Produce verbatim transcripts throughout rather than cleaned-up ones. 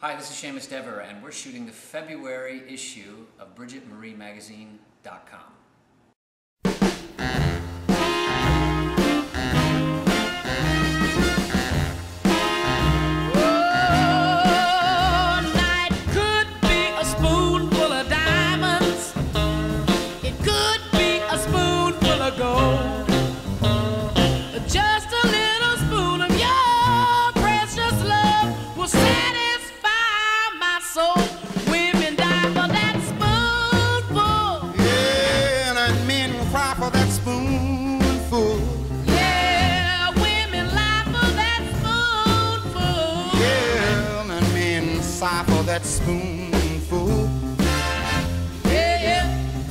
Hi, this is Seamus Dever, and we're shooting the February issue of Bridget Marie Magazine dot com. For that spoonful, yeah, women lie for that spoonful, yeah, and men sigh for that spoonful, yeah, yeah,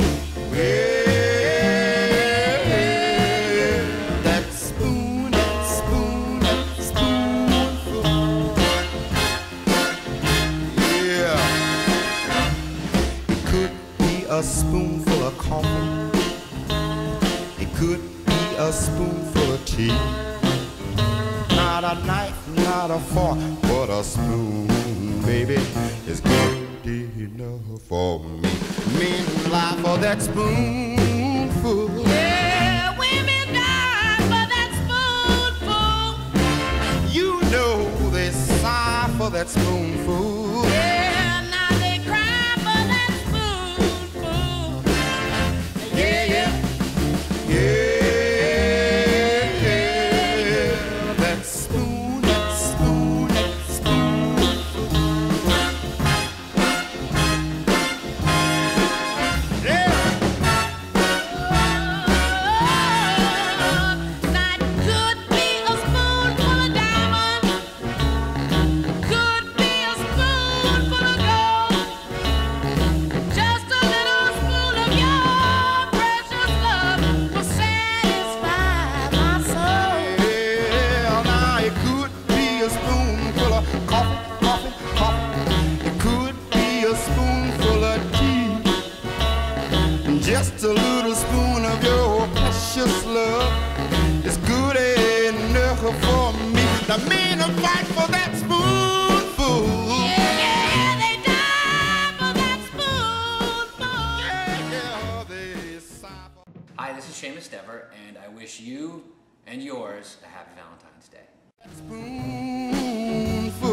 yeah, that spoon, that spoon, that spoonful, yeah, it could be a spoonful of coffee. It could be a spoonful of tea. Not a knife, not a fork, but a spoon, baby, is good enough for me. Men lie for that spoonful. yeah, women die for that spoonful. You know they sigh for that spoonful. Yeah, now they cry for that spoonful. Yeah, yeah. Yeah, that spoon, that spoon, that spoon. Yeah. That could be a spoonful of diamonds, could be a spoonful of gold, just a little spoon of your precious love will satisfy my soul. Yeah, now it could be a spoonful of coffee, coffee, coffee. It could be a spoonful of tea. Just a little spoon of your precious love is good enough for me. The men will fight for that spoonful. Yeah, yeah, they die for that spoonful. Yeah, yeah, they sigh for. Hi, this is Seamus Dever, and I wish you and yours a happy Valentine's Day. Spoonful.